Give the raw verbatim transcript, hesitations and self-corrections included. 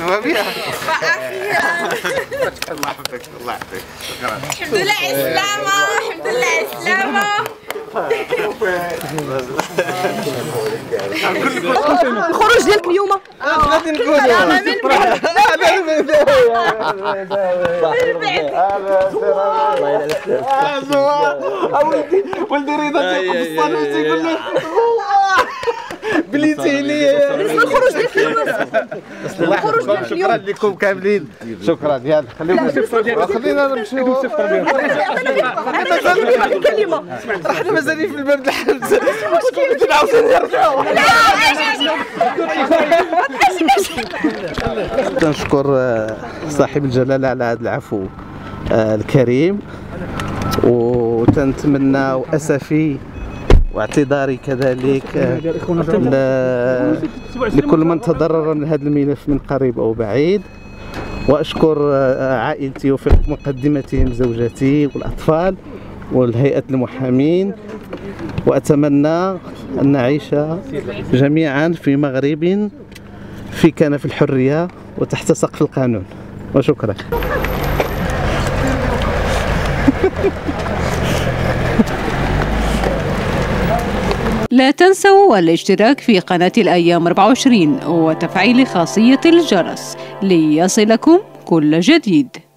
وبيها واخيرا الله يحفظك الله يحفظك. الحمد لله عسلامة الحمد لله عسلامة. الخروج ديالك اليوم غادي نقولوا ولدي ولدي رضا تيقف في الصالون تيقول له بليتيني. الخروج ديالك اليوم الله يحفظكم شكرا لكم كاملين شكرا. يلا خلينا خلينا نمشيو. الكلمة راه حنا مازالين في الباب الحبس كنت عاوتاني نرجعوا. تنشكر صاحب الجلالة على هذا العفو الكريم، وتنتمنى وأسفي واعتذاري كذلك لكل من تضرر من هذا الملف من قريب أو بعيد، وأشكر عائلتي وفي مقدمتهم زوجتي والأطفال والهيئة المحامين، وأتمنى أن نعيش جميعا في مغرب في كنف الحرية وتحت سقف القانون، وشكرا. لا تنسوا الاشتراك في قناة الأيام أربعة وعشرين وتفعيل خاصية الجرس ليصلكم كل جديد.